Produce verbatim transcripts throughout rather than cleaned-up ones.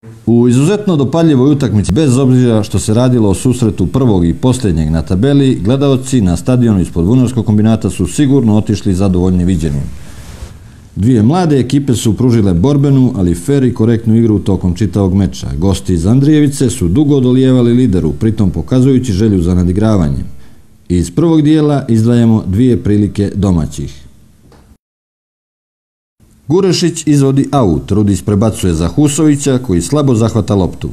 U izuzetno dopadljivoj utakmici, bez obzira što se radilo o susretu prvog i posljednjeg na tabeli, gledaoci na stadionu ispod Vunarskog kombinata su sigurno otišli zadovoljni viđenjem. Dvije mlade ekipe su pružile borbenu, ali fer i korektnu igru tokom čitavog meča. Gosti iz Andrijevice su dugo odolijevali lideru, pritom pokazujući želju za nadigravanjem. Iz prvog dijela izdvajamo dvije prilike domaćih. Gurešić izvodi aut, Rudis prebacuje za Husovića koji slabo zahvata loptu.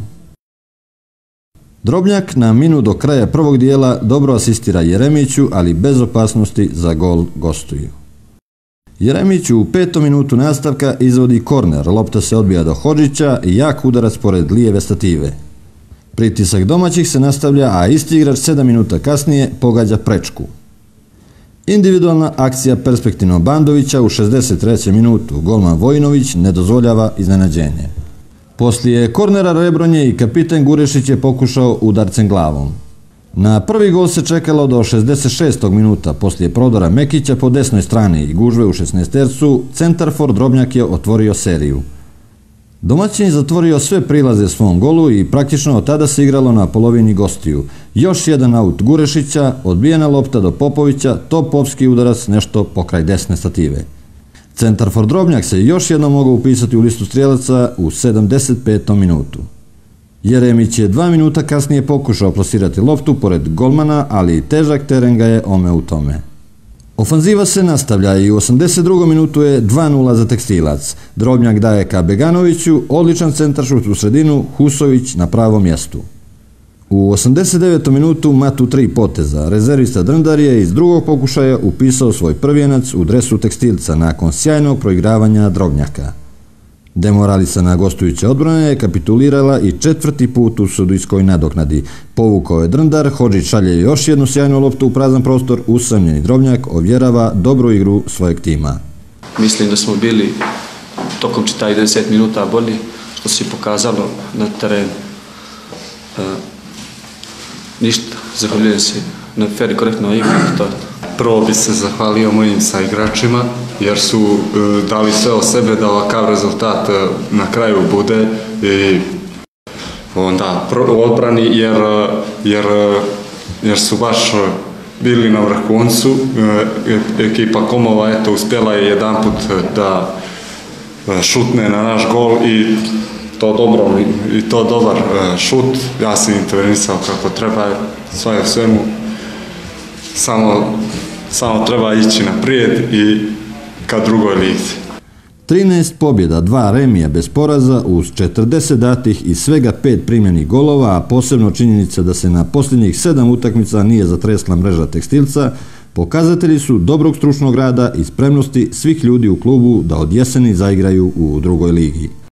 Drobnjak na minut do kraja prvog dijela dobro asistira Jeremiću, ali bez opasnosti za gol gostuju. Jeremić u petom minutu nastavka izvodi korner, lopta se odbija do Hodžića i jak udarac pored lijeve stative. Pritisak domaćih se nastavlja, a isti igrač sedam minuta kasnije pogađa prečku. Individualna akcija perspektivno Bandovića u šezdeset trećem minutu. Golman Vojinović ne dozvoljava iznenađenje. Poslije kornera Rebronje i kapiten Gurešić je pokušao udarcem glavom. Na prvi gol se čekalo do šezdeset šestog minuta. Poslije prodora Mekića po desnoj strani i gužve u šesnaestercu, centarfor Drobnjak je otvorio seriju. Domaćin je zatvorio sve prilaze svom golu i praktično od tada se igralo na polovini gostiju. Još jedan aut Gurešića, odbijena lopta do Popovića, topovski udarac nešto pokraj desne stative. Centarfor Drobnjak se još jednom mogao upisati u listu strijelaca u sedamdeset petom minutu. Jeremić je dva minuta kasnije pokušao plasirati loptu pored golmana, ali težak teren ga je omeo u tome. Ofanziva se nastavlja i u osamdeset drugom minutu je dva nula za Tekstilac. Drobnjak daje ka Beganoviću, odličan centaršut u sredinu, Husović na pravom mjestu. U osamdeset devetom minutu Matu tri poteza. Rezervista Drndar je iz drugog pokušaja upisao svoj prvijenac u dresu Tekstilca nakon sjajnog proigravanja Drobnjaka. Demoralisana gostujuća odbrana je kapitulirala i četvrti put u sudijskoj nadoknadi. Povukao je Drndar, Hodžić šalje još jednu sjajnu loptu u prazan prostor, usamljeni Drobnjak ovjerava dobru igru svojeg tima. Mislim da smo bili tokom čitavih deset minuta bolji, što se pokazalo na terenu. E, ništa, zahvaljujem se na fer i korektnoj igri. Prvo bi se zahvalio mojim saigračima jer su e, dali sve od sebe da ovakav rezultat e, na kraju bude i onda pro, u odbrani jer, jer, jer su baš bili na vrhuncu. E, ekipa Komova eto, uspjela je jedanput da šutne na naš gol i to dobro i to dobar e, šut. Ja sam intervenisao kako treba, sve je svemu. Samo, samo treba ići naprijed i ka drugoj lizi. trinaest pobjeda, dva remija bez poraza uz četrdeset datih i svega pet primljenih golova, a posebno činjenica da se na posljednjih sedam utakmica nije zatresla mreža Tekstilca, pokazatelji su dobrog stručnog rada i spremnosti svih ljudi u klubu da od jeseni zaigraju u drugoj ligi.